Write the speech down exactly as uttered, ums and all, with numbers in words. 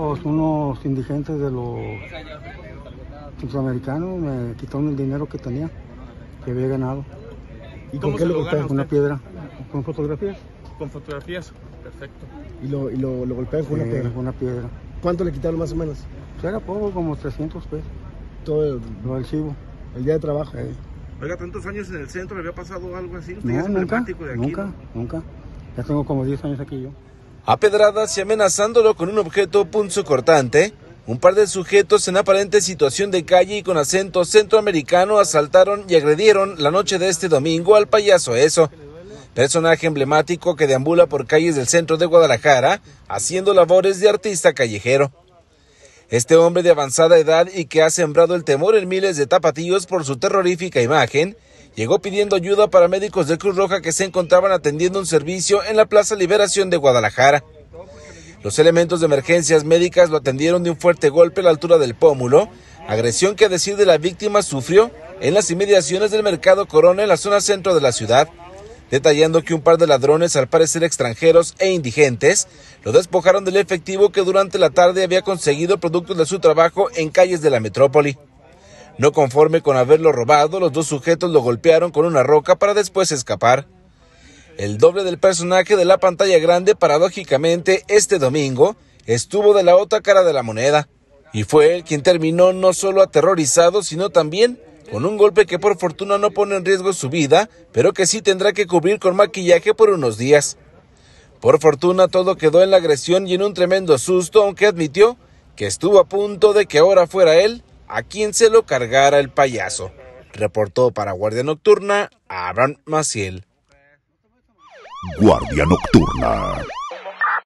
Pues unos indigentes de los centroamericanos me quitaron el dinero que tenía, que había ganado. ¿Y con qué lo golpean? Con una piedra. ¿Con fotografías? Con fotografías, perfecto. ¿Y lo, y lo, lo golpean con Sí, una piedra? Con una piedra. ¿Cuánto le quitaron más o menos? Pues era poco, como trescientos pesos. Todo el, Lo del chivo. el día de trabajo. Sí. Oiga, tantos años en el centro, ¿le había pasado algo así? ¿Usted No, ya es nunca, emblemático de aquí, nunca, ¿no? nunca. Ya tengo como diez años aquí yo. A pedradas y amenazándolo con un objeto punzocortante, un par de sujetos en aparente situación de calle y con acento centroamericano asaltaron y agredieron la noche de este domingo al payaso Eso, personaje emblemático que deambula por calles del centro de Guadalajara haciendo labores de artista callejero. Este hombre de avanzada edad y que ha sembrado el temor en miles de tapatíos por su terrorífica imagen, llegó pidiendo ayuda para médicos de Cruz Roja que se encontraban atendiendo un servicio en la Plaza Liberación de Guadalajara. Los elementos de emergencias médicas lo atendieron de un fuerte golpe a la altura del pómulo, agresión que a decir de la víctima sufrió en las inmediaciones del Mercado Corona en la zona centro de la ciudad, detallando que un par de ladrones, al parecer extranjeros e indigentes, lo despojaron del efectivo que durante la tarde había conseguido productos de su trabajo en calles de la metrópoli. No conforme con haberlo robado, los dos sujetos lo golpearon con una roca para después escapar. El doble del personaje de la pantalla grande, paradójicamente, este domingo, estuvo de la otra cara de la moneda, y fue él quien terminó no solo aterrorizado, sino también con un golpe que por fortuna no pone en riesgo su vida, pero que sí tendrá que cubrir con maquillaje por unos días. Por fortuna todo quedó en la agresión y en un tremendo susto, aunque admitió que estuvo a punto de que ahora fuera él a quien se lo cargara el payaso. Reportó para Guardia Nocturna Abraham Maciel. Guardia Nocturna.